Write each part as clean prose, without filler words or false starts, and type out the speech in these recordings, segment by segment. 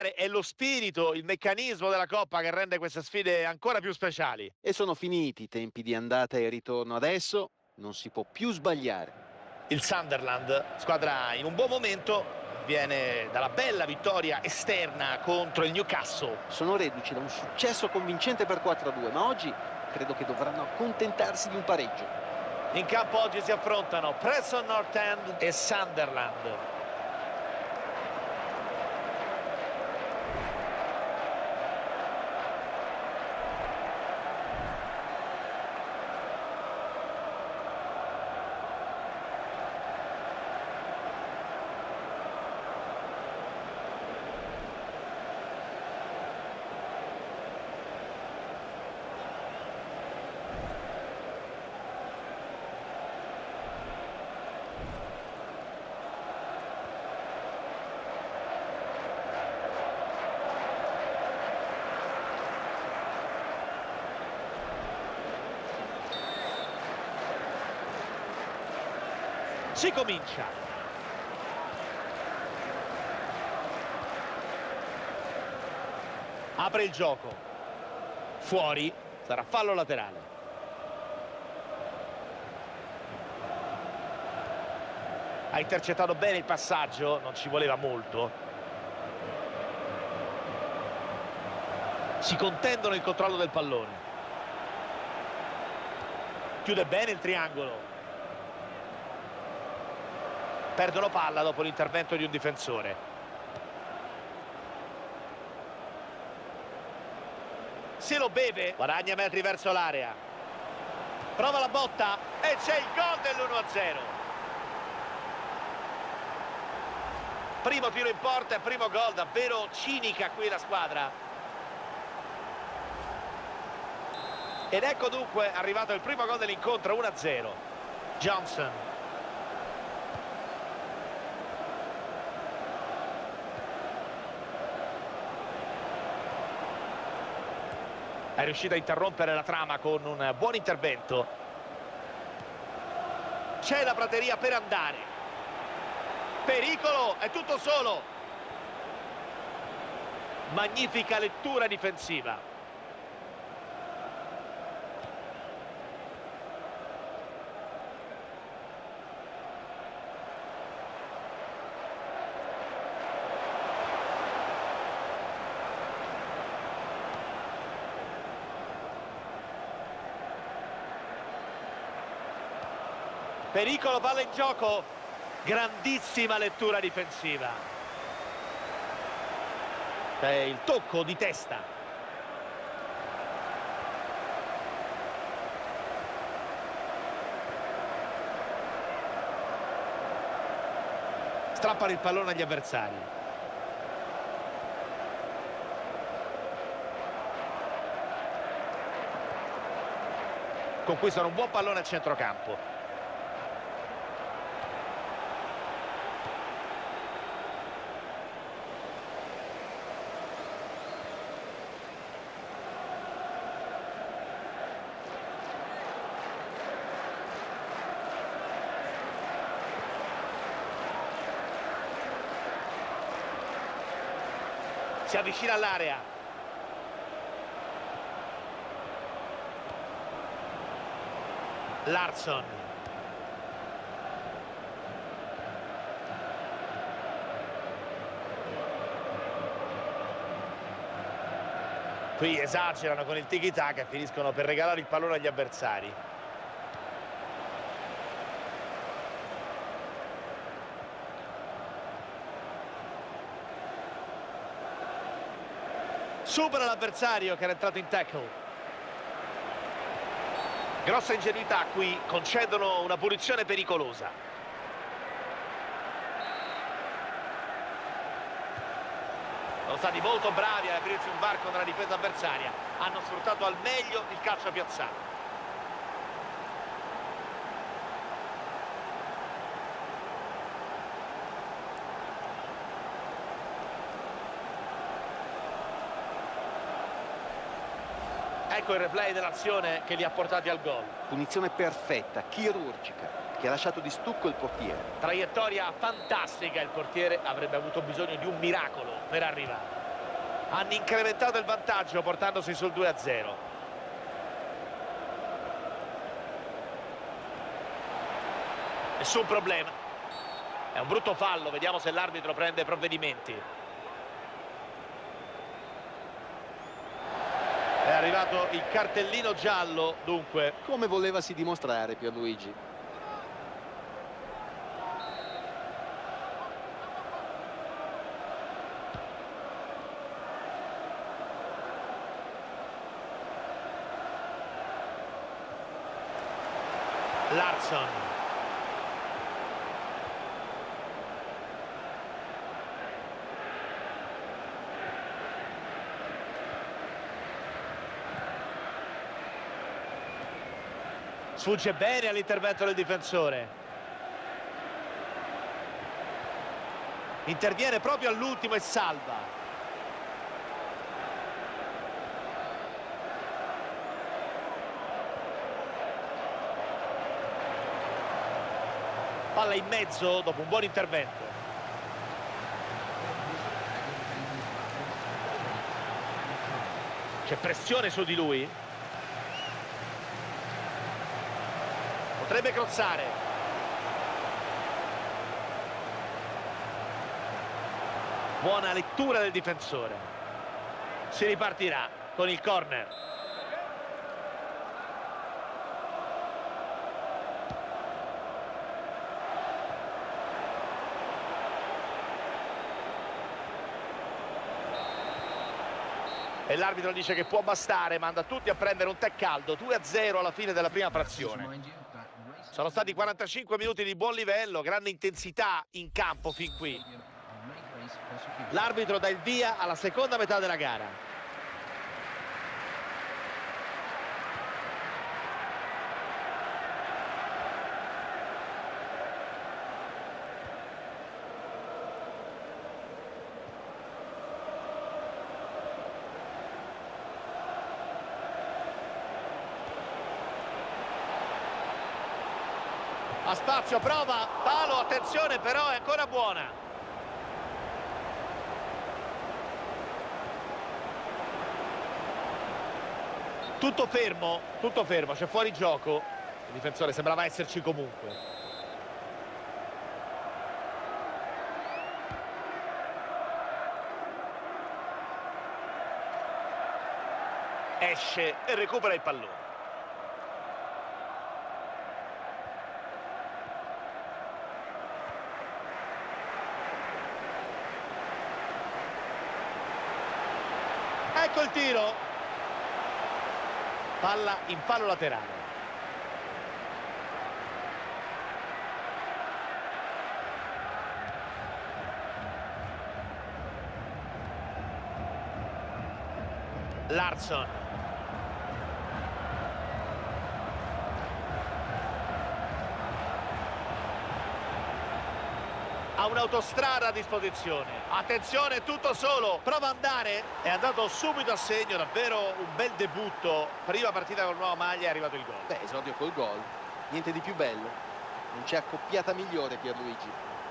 È lo spirito, il meccanismo della Coppa che rende queste sfide ancora più speciali. E sono finiti i tempi di andata e ritorno. Adesso non si può più sbagliare. Il Sunderland, squadra in un buon momento, viene dalla bella vittoria esterna contro il Newcastle. Sono reduci da un successo convincente per 4-2, ma oggi credo che dovranno accontentarsi di un pareggio. In campo oggi si affrontano Preston North End e Sunderland. Si comincia. Apre il gioco. Fuori, sarà fallo laterale. Ha intercettato bene il passaggio, non ci voleva molto. Si contendono il controllo del pallone. Chiude bene il triangolo. Perdono palla dopo l'intervento di un difensore. Se lo beve, guadagna metri verso l'area. Prova la botta e c'è il gol dell'1-0. Primo tiro in porta e primo gol, davvero cinica qui la squadra. Ed ecco dunque arrivato il primo gol dell'incontro, 1-0. Johnson. È riuscito a interrompere la trama con un buon intervento. C'è la prateria per andare. Pericolo, è tutto solo. Magnifica lettura difensiva. Pericolo, palla in gioco. Grandissima lettura difensiva. È il tocco di testa. Strappano il pallone agli avversari. Conquistano un buon pallone a centrocampo. Si avvicina all'area. Larsson. Qui esagerano con il tiki-taka e finiscono per regalare il pallone agli avversari. Supera l'avversario che era entrato in tackle. Grossa ingenuità qui, concedono una punizione pericolosa. Sono stati molto bravi ad aprirsi un varco nella difesa avversaria. Hanno sfruttato al meglio il calcio piazzato. Ecco il replay dell'azione che li ha portati al gol. Punizione perfetta, chirurgica, che ha lasciato di stucco il portiere. Traiettoria fantastica, il portiere avrebbe avuto bisogno di un miracolo per arrivare. Hanno incrementato il vantaggio portandosi sul 2-0. Nessun problema. È un brutto fallo, vediamo se l'arbitro prende provvedimenti. È arrivato il cartellino giallo, dunque. Come volevasi dimostrare, Pierluigi? Larsson. Sfugge bene all'intervento del difensore. Interviene proprio all'ultimo e salva. Palla in mezzo dopo un buon intervento. C'è pressione su di lui. Potrebbe crossare. Buona lettura del difensore. Si ripartirà con il corner. E l'arbitro dice che può bastare, manda tutti a prendere un tè caldo. 2-0 alla fine della prima frazione. Sono stati 45 minuti di buon livello, grande intensità in campo fin qui. L'arbitro dà il via alla seconda metà della gara. Ha spazio, prova, palo, attenzione, però è ancora buona. Tutto fermo, c'è fuori gioco. Il difensore sembrava esserci comunque. Esce e recupera il pallone. Ecco il tiro. Palla in fallo laterale. Larsson. Ha un'autostrada a disposizione. Attenzione, tutto solo. Prova ad andare. È andato subito a segno. Davvero un bel debutto. Prima partita con nuova maglia, è arrivato il gol. Beh, esordio col gol. Niente di più bello. Non c'è accoppiata migliore, Pierluigi.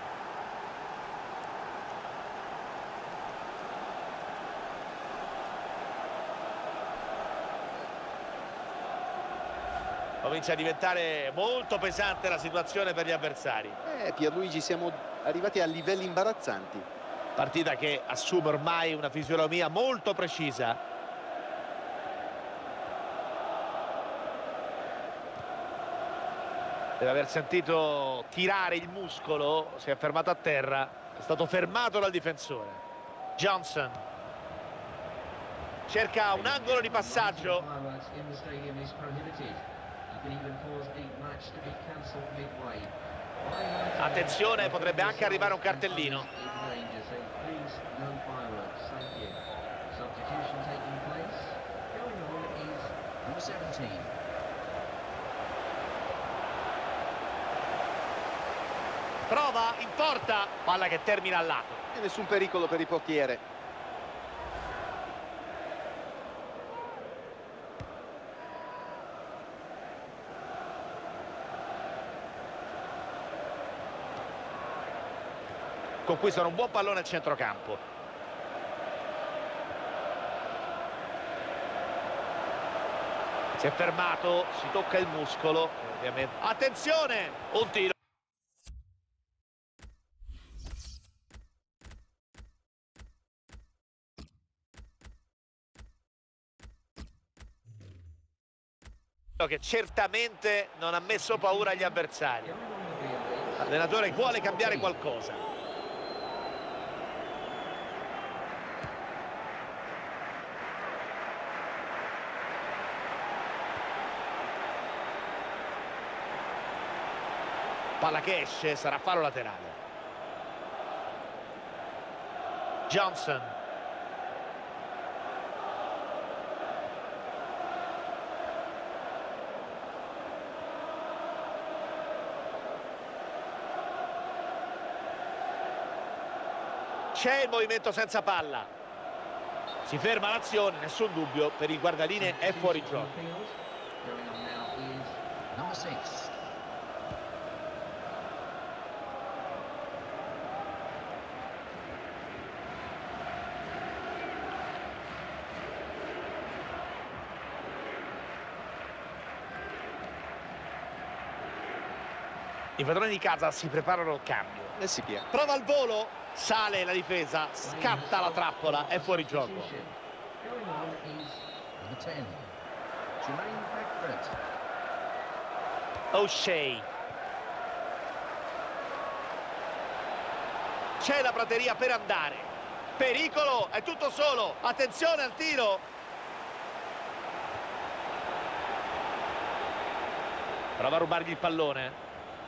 Comincia a diventare molto pesante la situazione per gli avversari. Pierluigi, siamo arrivati a livelli imbarazzanti. Partita che assume ormai una fisionomia molto precisa. Deve aver sentito tirare il muscolo, si è fermato a terra, è stato fermato dal difensore. Johnson cerca un angolo di passaggio. Attenzione, potrebbe anche arrivare un cartellino. Prova in porta, palla che termina al lato. E nessun pericolo per il portiere. Conquistano un buon pallone al centrocampo. Si è fermato, si tocca il muscolo, ovviamente. Attenzione, un tiro. Che certamente non ha messo paura agli avversari. L'allenatore vuole cambiare qualcosa. Palla che esce, sarà fallo laterale. Johnson. C'è il movimento senza palla. Si ferma l'azione, nessun dubbio, per il guardaline è fuori gioco. I padroni di casa si preparano al cambio. Prova il volo, sale la difesa, scatta la trappola, è fuori gioco. O'Shea. C'è la prateria per andare. Pericolo, è tutto solo. Attenzione al tiro. Prova a rubargli il pallone.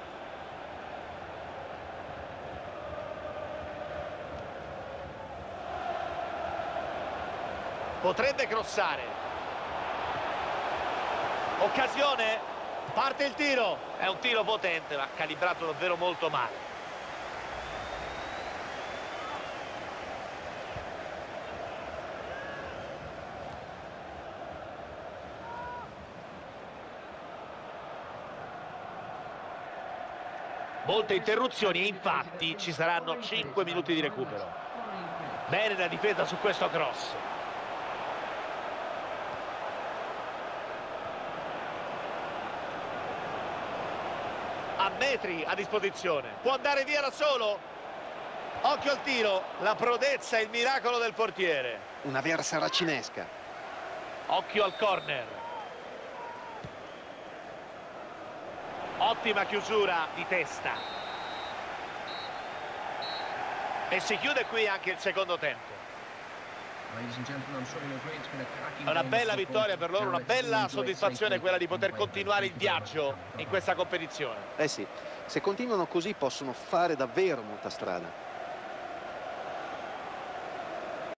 Potrebbe crossare. Occasione. Parte il tiro. È un tiro potente, ma calibrato davvero molto male. Molte interruzioni e infatti ci saranno 5 minuti di recupero. Bene la difesa su questo cross. A metri a disposizione, può andare via da solo. Occhio al tiro, la prodezza e il miracolo del portiere. Una vera saracinesca. Occhio al corner. Ottima chiusura di testa. E si chiude qui anche il secondo tempo. Una bella vittoria per loro, una bella soddisfazione quella di poter continuare il viaggio in questa competizione. Eh sì, se continuano così possono fare davvero molta strada.